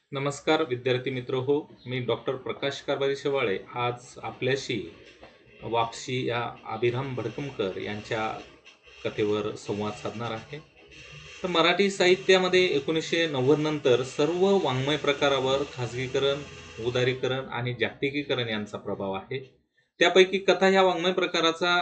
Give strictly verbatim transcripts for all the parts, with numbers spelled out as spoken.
नमस्कार विद्यार्थी मित्र हो. मी डॉक्टर प्रकाश कारभारी शेवाळे आज आपल्याशी वापसी या अभिराम भडकमकर यांच्या कथेवर संवाद साधणार आहे. तर मराठी साहित्यामध्ये एकोणीसशे नव्वद नंतर सर्व वाङ्मय प्रकारावर खाजगीकरण, उदारीकरण आणि जागतिकीकरण यांचा प्रभाव आहे. त्यापैकी कथा या वाङ्मय प्रकाराचा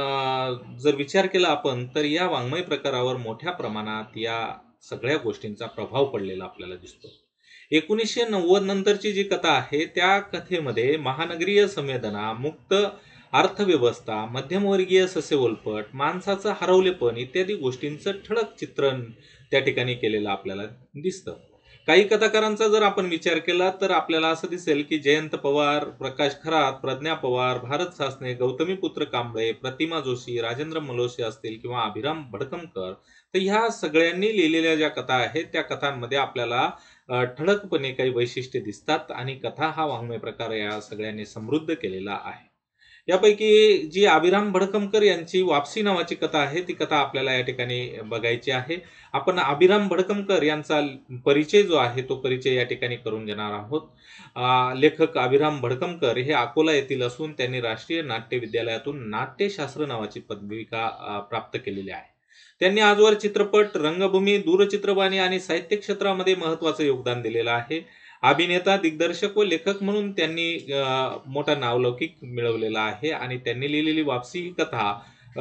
जर विचार केला आपण तर या वाङ्मय प्रकारावर मोठ्या प्रमाणात या सगळ्या गोष्टींचा प्रभाव पडलेला आपल्याला दिसतो. एकोणीसशे नव्वद नंतरची जी कथा आहे त्या कथेमध्ये महानगरीय संवेदना, मुक्त अर्थव्यवस्था, मध्यमवर्गीय ससेवलपट, माणसाचं हरवलेपण इत्यादी गोष्टींचं ठळक चित्रण त्या ठिकाणी केलेलं आपल्याला दिसतं. काही कथाकारांचा जर आपण विचार केला तर आपल्याला असं दिसेल की जयंत पवार, प्रकाश खरात, प्रज्ञा पवार, भारत सासने, गौतमीपुत्र कांबळे, प्रतिमा जोशी, राजेंद्र मलोसे असतील किंवा अभिराम भडकमकर, तर ह्या सगळ्यांनी लिहिलेल्या ज्या कथा आहेत त्या कथांमध्ये आपल्याला ठळकपणे काही वैशिष्ट्ये दिसतात आणि कथा हा वाङ्मय प्रकार या सगळ्यांनी समृद्ध केलेला आहे. यापैकी जी अभिराम भडकमकर यांची वापसी नावाची कथा आहे ती कथा आपल्याला या ठिकाणी बघायची आहे. आपण अभिराम भडकमकर यांचा परिचय जो आहे तो परिचय या ठिकाणी करून घेणार आहोत. लेखक अभिराम भडकमकर हे अकोला येथील असून त्यांनी राष्ट्रीय नाट्य विद्यालयातून नाट्यशास्त्र नावाची पदविका प्राप्त केलेली आहे. त्यांनी आजवर चित्रपट, रंगभूमी, दूरचित्रवाणी आणि साहित्य क्षेत्रामध्ये महत्वाचं योगदान दिलेलं आहे. अभिनेता, दिग्दर्शक व लेखक म्हणून त्यांनी मोठा नावलौकिक मिळवलेला आहे आणि त्यांनी लिहिलेली वापसी ही कथा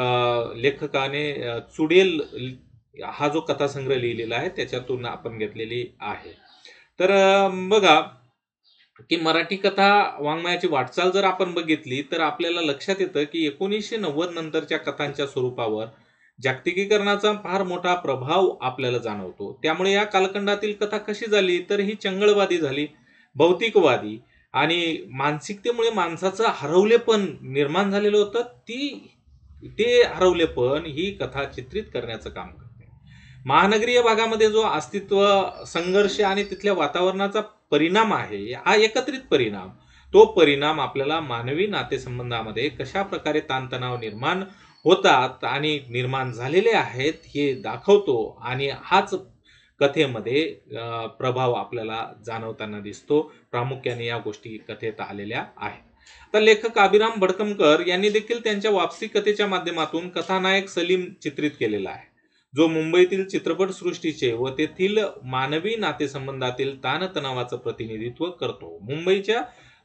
लेखकाने चुडेल हा जो कथासंग्रह लिहिलेला आहे त्याच्यातून आपण घेतलेली आहे. तर बघा की मराठी कथा वाङ्मयाची वाटचाल जर आपण बघितली तर आपल्याला लक्षात येतं की एकोणीसशे नव्वद नंतरच्या कथांच्या स्वरूपावर जागतिकीकरणाचा फार मोठा प्रभाव आपल्याला जाणवतो. त्यामुळे या कालखंडातील कथा कशी झाली तर ही चंगळवादी झाली, भौतिकवादी आणि मानसिकतेमुळे माणसाचं हरवलेपण निर्माण झालेलं होतं. ती ते हरवलेपण ही कथा चित्रित करण्याचं काम करते. महानगरीय भागामध्ये जो अस्तित्व, संघर्ष आणि तिथल्या वातावरणाचा परिणाम आहे हा एकत्रित परिणाम, तो परिणाम आपल्याला मानवी नातेसंबंधामध्ये कशा प्रकारे ताणतणाव निर्माण होतात आणि निर्माण झालेले आहेत हे दाखवतो आणि हाच कथेमध्ये प्रभाव आपल्याला जाणवताना दिसतो. प्रामुख्याने या गोष्टी कथेत आलेल्या आहेत. तर लेखक अभिराम भडकमकर यांनी देखील त्यांच्या वापसी कथेच्या माध्यमातून कथानायक सलीम चित्रित केलेला आहे, जो मुंबईतील चित्रपटसृष्टीचे व तेथील मानवी नातेसंबंधातील ताणतणावाचं प्रतिनिधित्व करतो. मुंबईच्या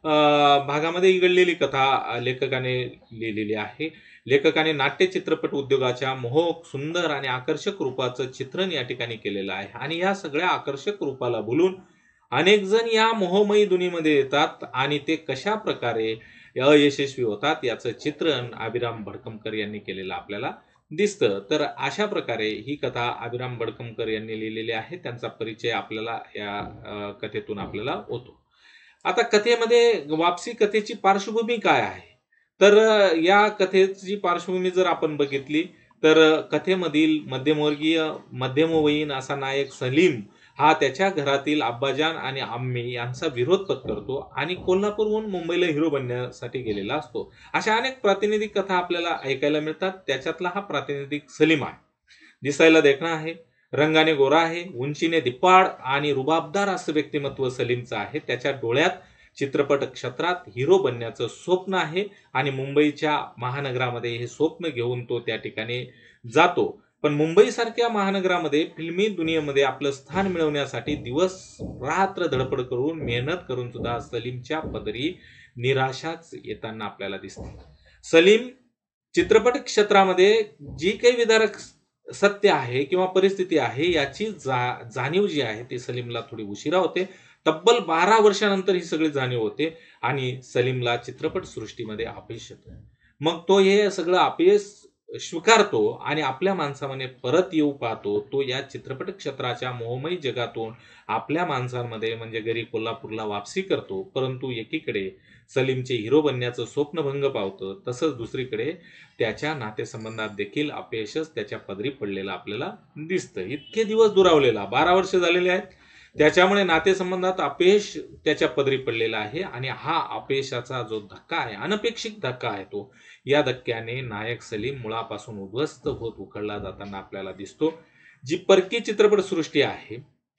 भागामध्ये घडलेली कथा लेखकाने लिहिलेली आहे. लेखकाने नाट्य चित्रपट उद्योगाच्या मोहक, सुंदर आणि आकर्षक रूपाचं चित्रण या ठिकाणी केलेलं आहे आणि या सगळ्या आकर्षक रूपाला बोलून अनेक जण या मोहमयी दुनियेमध्ये येतात आणि ते कशा प्रकारे अयशस्वी होतात याचं चित्रण अभिराम भडकमकर यांनी केलेलं आपल्याला दिसतं. तर अशा प्रकारे ही कथा अभिराम भडकमकर यांनी लिहिलेली आहे. त्यांचा परिचय आपल्याला या कथेतून आपल्याला होतो. आता कथेमध्ये वापसी कथेची पार्श्वभूमी काय आहे तर या कथेची पार्श्वभूमी जर आपण बघितली तर कथेमधील मध्यमवर्गीय मध्यमवयीन असा नायक सलीम हा त्याच्या घरातील अब्बाजान आणि अम्मी यांचा विरोध पत्करतो आणि कोल्हापूरहून मुंबईला हिरो बनण्यासाठी गेलेला असतो. अशा अनेक प्रातिनिधिक कथा आपल्याला ऐकायला मिळतात. त्याच्यातला हा प्रातिनिधिक सलीम आहे. दिसायला देखणा आहे, रंगाने गोरा आहे, उंचीने धिप्पाड आणि रुबाबदार असं व्यक्तिमत्व सलीमचं आहे. त्याच्या डोळ्यात चित्रपट क्षेत्रात हिरो बनण्याचं स्वप्न आहे आणि मुंबईच्या महानगरामध्ये हे स्वप्न घेऊन तो त्या ठिकाणी जातो. पण मुंबई सारख्या महानगरामध्ये फिल्मी दुनियेमध्ये आपलं स्थान मिळवण्यासाठी दिवस रात्र धडपड करून मेहनत करून सुद्धा सलीमच्या पदरी निराशाच येताना आपल्याला दिसते. सलीम चित्रपट क्षेत्रामध्ये जी काही विदारक सत्य आहे किंवा परिस्थिती आहे याची जा जाणीव जी आहे ती सलीमला थोडी उशिरा होते. तब्बल बारा वर्षानंतर ही सगळी जाणीव होते आणि सलीमला चित्रपट सृष्टीमध्ये अपयश येतं. मग तो हे सगळं अपयश स्वीकारतो आणि आपल्या माणसामध्ये परत येऊ पाहतो. तो या चित्रपट क्षेत्राच्या मोहमयी जगातून आपल्या माणसांमध्ये म्हणजे घरी कोल्हापूरला वापसी करतो. परंतु एकीकडे सलीमचे हिरो बनण्याचं स्वप्न भंग पावतं, तसंच दुसरीकडे त्याच्या नातेसंबंधात देखील अपयशच त्याच्या पदरी पडलेलं आपल्याला दिसतं. इतके दिवस दुरावलेला बारा वर्ष झालेले आहेत, त्याच्यामुळे नातेसंबंधात अपयश त्याच्या पदरी पडलेला आहे आणि हा अपयशाचा जो धक्का आहे, अनपेक्षित धक्का आहे, तो या धक्क्याने नायक सलीम मुळापासून उद्ध्वस्त होत उखडला जाताना आपल्याला दिसतो. जी परकी चित्रपट सृष्टी आहे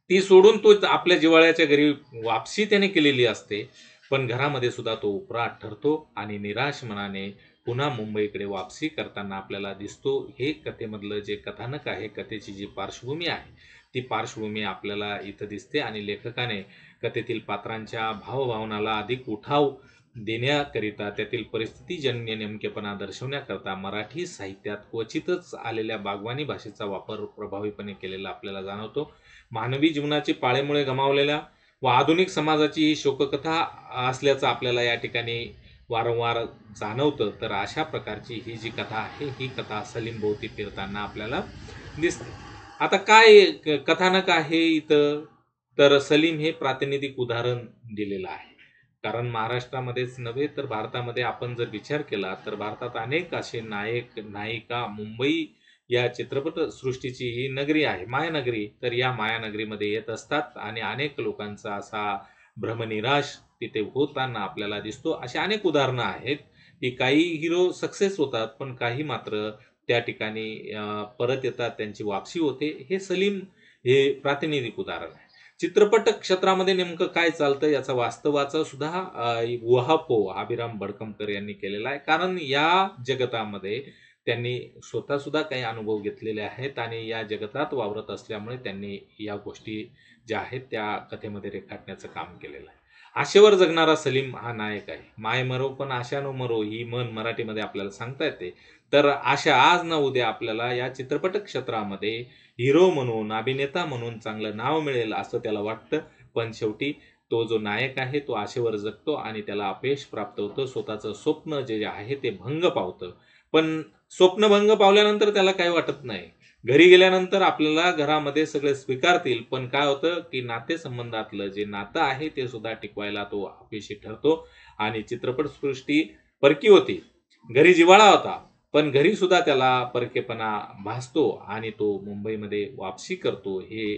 ती सोडून तो आपल्या जिव्हाळ्याच्या घरी वापसी त्याने केलेली असते, पण घरामध्ये सुद्धा तो उपराट ठरतो आणि निराश मनाने पुन्हा मुंबईकडे वापसी करताना आपल्याला दिसतो. हे कथेमधलं जे कथानक आहे, कथेची जी पार्श्वभूमी आहे, ती पार्श्वभूमी आपल्याला इथं दिसते आणि लेखकाने कथेतील पात्रांच्या भावभावनाला अधिक उठाव देण्याकरिता, त्यातील परिस्थितीजन्य नेमकेपणा दर्शवण्याकरता मराठी साहित्यात क्वचितच आलेल्या बागवानी भाषेचा वापर प्रभावीपणे केलेला आपल्याला जाणवतो. मानवी जीवनाची पाळेमुळे गमावलेल्या व आधुनिक समाजाची ही शोककथा असल्याचं आपल्याला या ठिकाणी वारंवार जाणवतं. तर अशा प्रकारची ही जी कथा आहे, ही कथा सलीम भोवती फिरताना आपल्याला दिसते. आता काय कथानक आहे इथं, तर सलीम हे प्रातिनिधिक उदाहरण दिलेलं आहे. कारण महाराष्ट्रामध्येच नव्हे तर भारतामध्ये आपण जर विचार केला तर भारतात अनेक असे नायक नायिका, मुंबई या चित्रपट सृष्टीची ही नगरी आहे, मायानगरी. तर या मायानगरीमध्ये येत असतात आणि अनेक लोकांचा असा भ्रमनिराश तिथे होताना आपल्याला दिसतो. अशी अनेक उदाहरणं आहेत की काही हिरो सक्सेस होतात, पण काही मात्र त्या ठिकाणी परत येतात, त्यांची वापसी होते. हे सलीम हे प्रातिनिधिक उदाहरण आहे. चित्रपट क्षेत्रामध्ये नेमकं काय चालतं याचा वास्तवाचा सुद्धा उहापोह अभिराम भडकमकर यांनी केलेला आहे. कारण या जगतामध्ये त्यांनी स्वतः सुद्धा काही अनुभव घेतलेले आहेत आणि या जगतात वावरत असल्यामुळे त्यांनी या गोष्टी ज्या आहेत त्या कथेमध्ये रेखाटण्याचं काम केलेलं आहे. आशेवर जगणारा सलीम हा नायक आहे. माय मरो पण आशा नो मरो ही म्हण मराठीमध्ये आपल्याला सांगता येते. तर आशा आज ना उद्या आपल्याला या चित्रपट क्षेत्रामध्ये हिरो म्हणून, अभिनेता म्हणून चांगलं नाव मिळेल असं त्याला वाटतं, पण शेवटी तो जो नायक आहे तो आशेवर जगतो आणि त्याला अपयश प्राप्त होतं. स्वतःचं स्वप्न जे आहे ते भंग पावतं. पण स्वप्नभंग पावल्यानंतर त्याला काही वाटत नाही. घरी गेल्यानंतर आपल्याला घरामध्ये सगळे स्वीकारतील, पण काय होतं की नातेसंबंधातलं जे नातं आहे ते सुद्धा टिकवायला तो अपयशी ठरतो आणि चित्रपटसृष्टी परकी होती. घरी जिव्हाळा होता, पण घरी सुद्धा त्याला परकेपणा भासतो आणि तो मुंबईमध्ये वापसी करतो. हे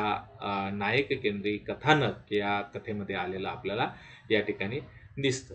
या नायक केंद्री कथानक या कथेमध्ये आलेलं आपल्याला या ठिकाणी दिसतं.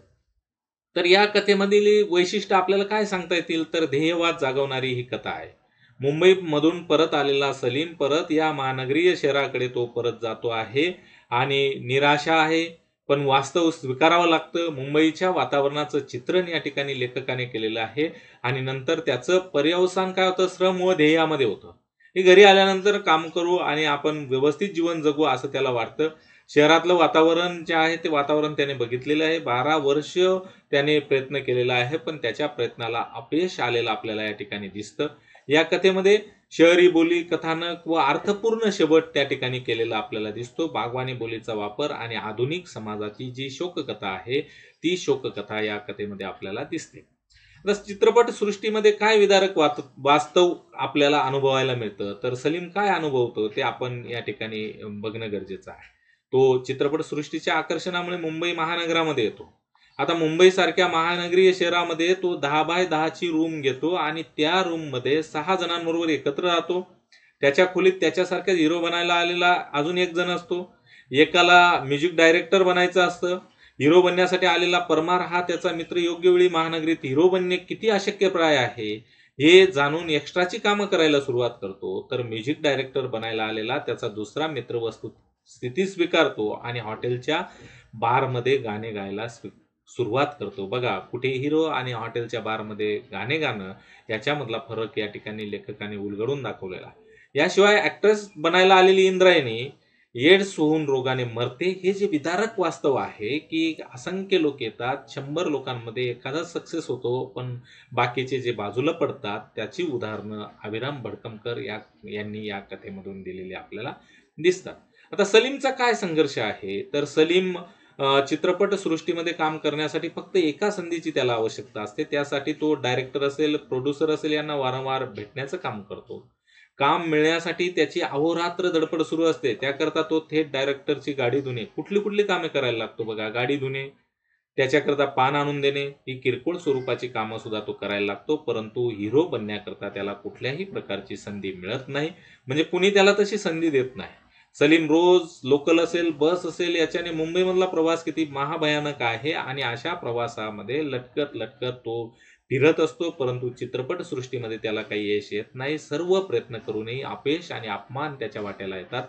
तर या कथेमधील वैशिष्ट्य आपल्याला काय सांगता येतील, तर ध्येयवाद जागवणारी ही कथा आहे. मुंबईमधून परत आलेला सलीम परत या महानगरीय शहराकडे तो परत जातो आहे आणि निराशा आहे, पण वास्तव स्वीकारावं लागतं. मुंबईच्या वातावरणाचं चित्रण या ठिकाणी लेखकाने केलेलं आहे आणि नंतर त्याचं पर्यवसान काय होतं, श्रम व ध्येयामध्ये होतं. हे घरी आल्यानंतर काम करू आणि आपण व्यवस्थित जीवन जगू असं त्याला वाटतं. शहरातलं वातावरण जे आहे ते वातावरण त्याने बघितलेलं आहे. बारा वर्ष त्याने प्रयत्न केलेला आहे, पण त्याच्या प्रयत्नाला अपयश आलेलं आपल्याला या ठिकाणी दिसतं. या कथेमध्ये शहरी बोली, कथानक व अर्थपूर्ण शेवट त्या ठिकाणी केलेला आपल्याला दिसतो. बागवानी बोलीचा वापर आणि आधुनिक समाजाची जी शोककथा आहे ती शोककथा या कथेमध्ये आपल्याला दिसते. आता चित्रपट सृष्टीमध्ये काय विदारक वास्तव आपल्याला अनुभवायला मिळतं, तर सलीम काय अनुभवतो ते आपण या ठिकाणी बघणं गरजेचं आहे. तो चित्रपट सृष्टीच्या आकर्षणामुळे मुंबई महानगरामध्ये येतो. आता मुंबई सारख्या महानगरीय शहरामध्ये तो दहा बाय दहाची रूम घेतो आणि त्या रूम मध्ये सहा जणांबरोबर एकत्र राहतो. त्याच्या खोलीत त्याच्यासारख्या हिरो बनायला आलेला अजून एक जण असतो. एकाला म्युझिक डायरेक्टर बनायचं असतं. हिरो बनण्यासाठी आलेला परमार हा त्याचा मित्र योग्य वेळी महानगरीत हिरो बनणे किती अशक्यप्राय आहे हे जाणून एक्स्ट्राची कामं करायला सुरुवात करतो. तर म्युझिक डायरेक्टर बनायला आलेला त्याचा दुसरा मित्र वस्तू स्थिती स्वीकारतो आणि हॉटेलच्या बारमध्ये गाणे गायला सुरुवात करतो. बघा, कुठे हिरो आणि हॉटेलच्या बारमध्ये गाणे गाणं याच्यामधला फरक या ठिकाणी लेखकाने उलगडून दाखवलेला. याशिवाय ऍक्ट्रेस बनायला आलेली इंद्रायणी एड्स होऊन रोगाने मरते. हे जे विदारक वास्तव आहे की असंख्य लोक येतात, शंभर लोकांमध्ये एखादा सक्सेस होतो, पण बाकीचे जे बाजूला पडतात त्याची उदाहरणं अभिराम भडकमकर या यांनी या कथेमधून दिलेली आपल्याला दिसतात. आता सलीमचा काय संघर्ष आहे, तर सलीम चित्रपट सृष्टीमध्ये काम करण्यासाठी फक्त एका संधीची त्याला आवश्यकता असते. त्यासाठी तो डायरेक्टर असेल, प्रोड्युसर असेल यांना वारंवार भेटण्याचं काम करतो. काम मिळण्यासाठी त्याची अहोरात्र धडपड सुरू असते. त्याकरता तो थेट डायरेक्टरची गाडी धुणे, कुठली कुठली कामे करायला लागतो बघा. गाडी धुणे, त्याच्याकरता पान आणून देणे, ही किरकोळ स्वरूपाची कामं सुद्धा तो करायला लागतो. परंतु हिरो बनण्याकरता त्याला कुठल्याही प्रकारची संधी मिळत नाही, म्हणजे कुणी त्याला तशी संधी देत नाही. सलीम रोज लोकल असेल, बस असेल याच्याने मुंबईमधला प्रवास किती महाभयानक आहे आणि अशा प्रवासामध्ये लटकत लटकत तो फिरत असतो. परंतु चित्रपट सृष्टीमध्ये त्याला काही यश येत नाही. सर्व प्रयत्न करूनही अपयश आणि अपमान त्याच्या वाट्याला येतात.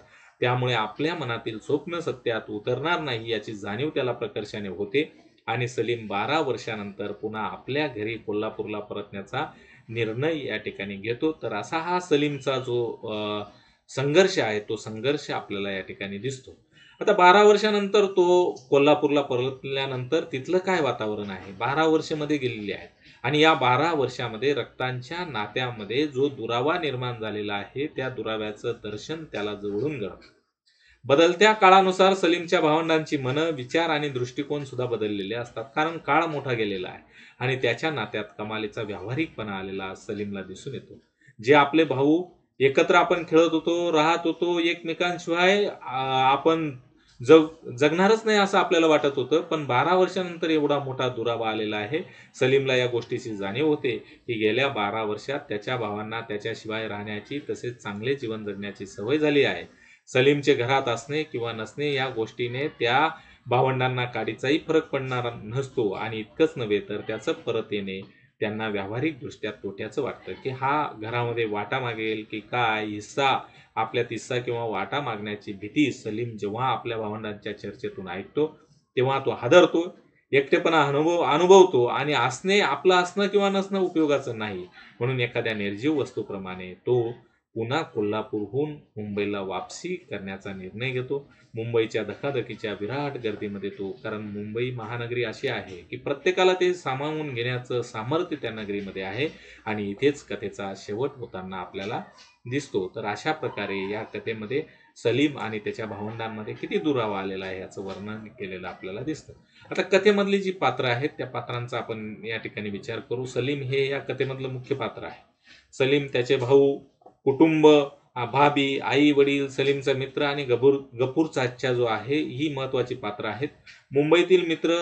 त्यामुळे आपल्या मनातील स्वप्न सत्यात उतरणार नाही याची जाणीव त्याला प्रकर्षाने होते आणि सलीम बारा वर्षानंतर पुन्हा आपल्या घरी कोल्हापूरला परतण्याचा निर्णय या ठिकाणी घेतो. तर असा हा सलीमचा जो अ, संघर्ष आहे तो संघर्ष आपल्याला या ठिकाणी दिसतो. आता बारा वर्षानंतर तो कोल्हापूरला परतल्यानंतर तिथलं काय वातावरण आहे? बारा वर्ष मध्ये गेलेली आहेत आणि या बारा वर्षामध्ये रक्तांच्या नात्यामध्ये जो दुरावा निर्माण झालेला आहे त्या दुराव्याचं दर्शन त्याला जवळून घडतं. बदलत्या काळानुसार सलीमच्या भावंडांची मनं, विचार आणि दृष्टिकोन सुद्धा बदललेले असतात. कारण काळ मोठा गेलेला आहे आणि त्याच्या नात्यात कमालीचा व्यावहारिकपणा आलेला सलीमला दिसून येतो. जे आपले भाऊ एकत्र आपण खेळत होतो, राहत होतो, एकमेकांशिवाय आ, आपण जग जगणारच नाही असं आपल्याला वाटत होतं. पण बारा वर्षानंतर एवढा मोठा दुरावा आलेला आहे. सलीमला या गोष्टीची जाणीव होते की गेल्या बारा वर्षात त्याच्या भावांना त्याच्याशिवाय राहण्याची तसेच चांगले जीवन जगण्याची सवय झाली आहे. सलीमचे घरात असणे किंवा नसणे या गोष्टीने त्या भावंडांना काडीचाही फरक पडणार नसतो आणि इतकंच नव्हे तर त्याचं परत येणे त्यांना व्यावहारिकदृष्ट्या तोट्याचं वाटतं की हा घरामध्ये वाटा मागेल की काय, हिस्सा आपल्यात हिस्सा किंवा वाटा मागण्याची भीती सलीम जेव्हा आपल्या भावंडांच्या चर्चेतून ऐकतो तेव्हा तो हादरतो, एकटेपणा अनुभव अनुभवतो आणि असणे आपलं असणं किंवा नसणं उपयोगाचं नाही म्हणून एखाद्या निर्जीव वस्तूप्रमाणे तो पुन्हा कोल्हापूरहून मुंबईला वापसी करण्याचा निर्णय घेतो. मुंबईच्या धकाधकीच्या विराट गर्दीमध्ये तो, कारण मुंबई महानगरी अशी आहे की प्रत्येकाला ते सामावून घेण्याचं सामर्थ्य त्या नगरीमध्ये आहे आणि इथेच कथेचा शेवट होताना आपल्याला दिसतो. तर अशा प्रकारे या कथेमध्ये सलीम आणि त्याच्या भावंडांमध्ये किती दुरावा आलेला आहे याचं वर्णन केलेलं आपल्याला दिसतं. आता कथेमधली जी पात्र आहेत त्या पात्रांचा आपण या ठिकाणी विचार करू. सलीम हे या कथेमधलं मुख्य पात्र आहे. सलीम, त्याचे भाऊ, कुटुंब, भाभी, आई वडील, सलीमचा मित्र आणि गफूर गफूर चाचा जो आहे ही महत्वाची पात्र आहेत. मुंबईतील मित्र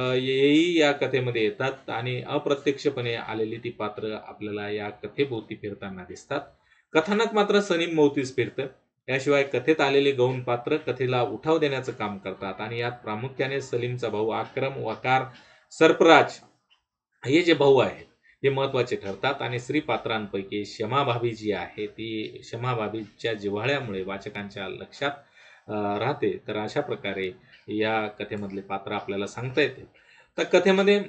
हेही या कथेमध्ये येतात आणि अप्रत्यक्षपणे आलेली ती पात्र आपल्याला या कथेभोवती फिरताना दिसतात. कथानक मात्र सलीम भोवतीच फिरतं. याशिवाय कथेत आलेली गौण पात्र कथेला उठाव देण्याचं काम करतात आणि यात प्रामुख्याने सलीमचा भाऊ अक्रम, वकार, सरफराज हे जे भाऊ आहेत हे महत्वाचे ठरतात आणि स्त्री पात्रांपैकी शमा भाभी जी आहे ती शमा भाभीच्या जिव्हाळ्यामुळे वाचकांच्या लक्षात राहते. तर अशा प्रकारे या कथेमधले पात्र आपल्याला सांगता येते. तर कथेमध्ये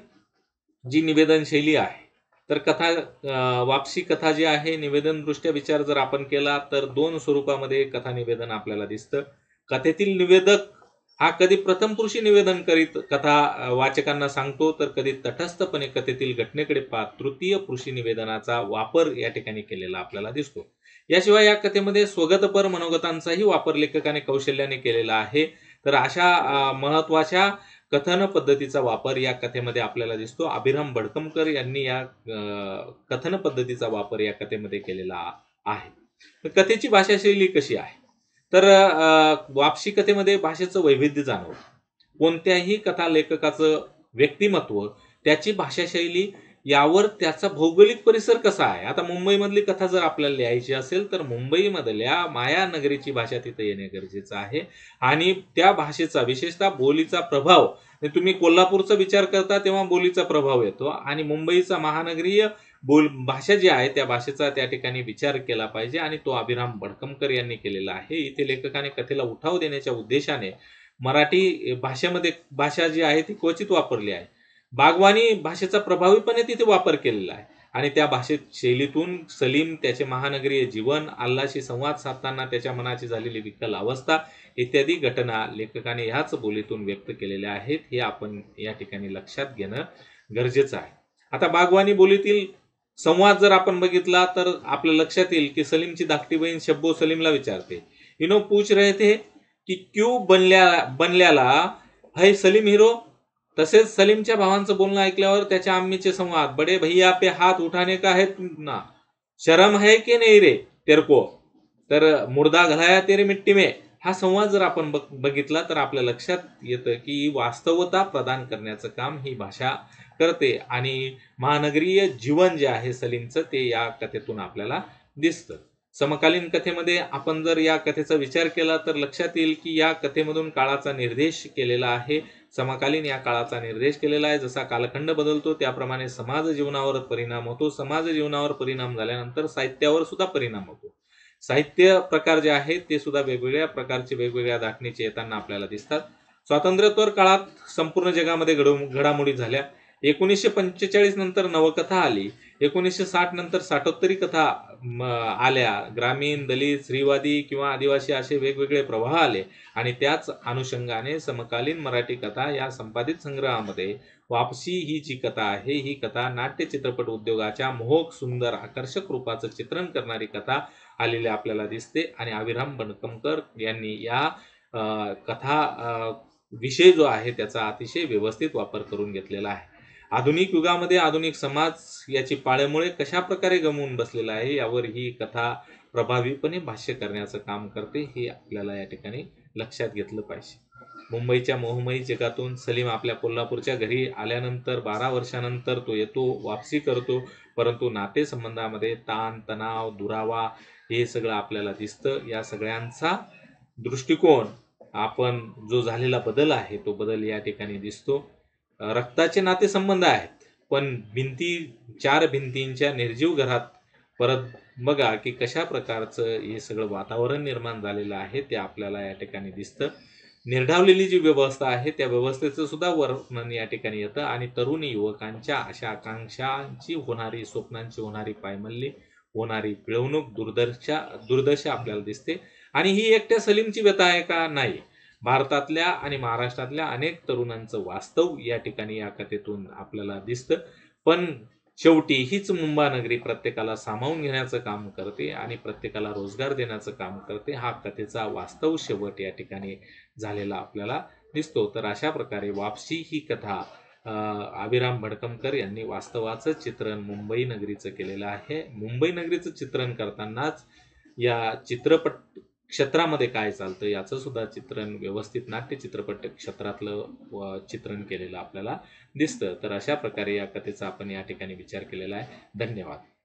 जी निवेदन शैली आहे तर कथा वापसी कथा जी आहे निवेदन दृष्ट्या विचार जर आपण केला तर दोन स्वरूपामध्ये कथा निवेदन आपल्याला दिसतं. कथेतील निवेदक हा कधी प्रथम पुरुषी निवेदन करीत कथा वाचकांना सांगतो तर कधी तटस्थपणे कथेतील घटनेकडे पाहत तृतीय पुरुषी निवेदनाचा वापर या ठिकाणी केलेला आपल्याला दिसतो. याशिवाय या कथेमध्ये स्वगतपर मनोगतांचाही वापर लेखकाने कौशल्याने केलेला आहे. तर अशा महत्वाच्या कथन पद्धतीचा वापर या कथेमध्ये आपल्याला दिसतो. अभिराम भडकमकर यांनी या कथन पद्धतीचा वापर या कथेमध्ये केलेला आहे. तर कथेची भाषाशैली कशी आहे तर वापसी कथेमध्ये भाषेचं वैविध्य जाणवतं. कोणत्याही कथा लेखकाचं व्यक्तिमत्व, त्याची भाषाशैली यावर त्याचा भौगोलिक परिसर कसा आहे. आता मुंबईमधली कथा जर आपल्याला लिहायची असेल तर मुंबईमधल्या माया नगरीची भाषा तिथे येणे गरजेचं आहे आणि त्या भाषेचा विशेषतः बोलीचा प्रभाव, तुम्ही कोल्हापूरचा विचार करता तेव्हा बोलीचा प्रभाव येतो आणि मुंबईचा महानगरीय बोल भाषा जी आहे त्या भाषेचा त्या ठिकाणी विचार केला पाहिजे आणि तो अभिराम भडकमकर यांनी केलेला आहे. इथे लेखकाने कथेला उठाव देण्याच्या उद्देशाने मराठी भाषेमध्ये भाषा जी आहे ती क्वचित वापरली आहे. बागवानी भाषेचा प्रभावीपणे तिथे वापर केलेला आहे आणि त्या भाषेत शैलीतून सलीम, त्याचे महानगरीय जीवन, अल्लाशी संवाद साधताना त्याच्या मनाची झालेली विकल अवस्था इत्यादी घटना लेखकाने ह्याच बोलीतून व्यक्त केलेल्या आहेत. हे आपण या ठिकाणी लक्षात घेणं गरजेचं आहे. आता बागवानी बोलीतील संवाद जर आपण बघितला तर आपल्या लक्षात येईल की सलीमची धाकटी बहीण शब्बो सलीमला विचारते, इनो पूछ रहे थे की क्यों बनल्या बनल्याला है सलीम हिरो. तसेच सलीमच्या भावांचं बोलणं ऐकल्यावर त्याच्या आम्मीचे संवाद, बडे भैया पे हात उठाने का है ना, शरम है की नहीं रे तेरे को, तर मुर्दा घालाया तेरे मिट्टी में, हा संवाद जर आपण बघितला तर आपल्या लक्षात येतं की वास्तवता प्रदान करण्याचं काम ही भाषा करते आणि महानगरीय जीवन जे आहे सलीमचं ते या कथेतून आपल्याला दिसतं. समकालीन कथेमध्ये आपण जर या कथेचा विचार केला तर लक्षात येईल की या कथेमधून काळाचा निर्देश केलेला आहे. समकालीन या काळाचा निर्देश केलेला आहे. जसा कालखंड बदलतो त्याप्रमाणे समाज जीवनावर परिणाम होतो. समाज जीवनावर परिणाम झाल्यानंतर साहित्यावर सुद्धा परिणाम होतो. साहित्य प्रकार जे आहेत ते सुद्धा वेगवेगळ्या प्रकारचे वेगवेगळ्या धाटणीचे येताना आपल्याला दिसतात. स्वातंत्र्योत्तर काळात संपूर्ण जगामध्ये घडो घडामोडी झाल्या. एकोणीसशे पंचेचाळीस नंतर नवकथा आली. एकोणीसशे साठ नंतर साठोत्तरी कथा म, आल्या. ग्रामीण, दलित, स्त्रीवादी किंवा आदिवासी असे वेगवेगळे प्रवाह आले आणि त्याच अनुषंगाने समकालीन मराठी कथा या संपादित संग्रहामध्ये वापसी ही जी कथा आहे, ही कथा नाट्य चित्रपट उद्योगाच्या मोहक, सुंदर, आकर्षक रूपाचं चित्रण करणारी कथा आलेली आपल्याला दिसते आणि अभिराम बनकमकर यांनी या अ, कथा अ, विषय जो आहे त्याचा अतिशय व्यवस्थित वापर करून घेतलेला आहे. आधुनिक युगामध्ये आधुनिक समाज याची पाळेमुळे कशा प्रकारे गमावून बसलेला आहे यावर ही कथा प्रभावीपणे भाष्य करण्याचं काम करते, हे आपल्याला या ठिकाणी लक्षात घेतलं पाहिजे. मुंबईच्या मोहमयी जगातून सलीम आपल्या कोल्हापूरच्या घरी आल्यानंतर बारा वर्षानंतर तो येतो, वापसी करतो, परंतु नातेसंबंधामध्ये ताण, तणाव, दुरावा हे सगळं आपल्याला दिसतं. या सगळ्यांचा दृष्टिकोन, आपण जो झालेला बदल आहे तो बदल या ठिकाणी दिसतो. अ, रक्ताचे नातेसंबंध आहेत, पण भिंती, चार भिंतींच्या निर्जीव घरात परत बघा की कशा प्रकारचं हे सगळं वातावरण निर्माण झालेलं आहे ते आपल्याला या ठिकाणी दिसतं. निर्ढावलेली जी व्यवस्था आहे त्या व्यवस्थेचं सुद्धा वर्णन या ठिकाणी येतं आणि तरुण युवकांच्या अशा आकांक्षांची होणारी, स्वप्नांची होणारी पायमल्ली, होणारी पिळवणूक, दुर्दशा दुर्दशा आपल्याला दिसते. आणि ही एकट्या सलीमची व्यथा आहे का? नाही. भारतातल्या आणि महाराष्ट्रातल्या अनेक तरुणांचं वास्तव या ठिकाणी या कथेतून आपल्याला दिसतं. पण शेवटी हीच मुंबानगरी प्रत्येकाला सामावून घेण्याचं काम करते आणि प्रत्येकाला रोजगार देण्याचं काम करते. हा कथेचा वास्तव शेवट या ठिकाणी झालेला आपल्याला दिसतो. तर अशा प्रकारे वापसी ही कथा अ, अभिराम भडकमकर यांनी वास्तवाचं चित्रण मुंबई नगरीचं केलेलं आहे. मुंबई नगरीचं चित्रण करतानाच या चित्रपट क्षेत्रामध्ये काय चालतं याचं सुद्धा चित्रण व्यवस्थित नाट्य चित्रपट क्षेत्रातलं व चित्रण केलेलं आपल्याला दिसतं. तर अशा प्रकारे या कथेचा आपण या ठिकाणी विचार केलेला आहे. धन्यवाद.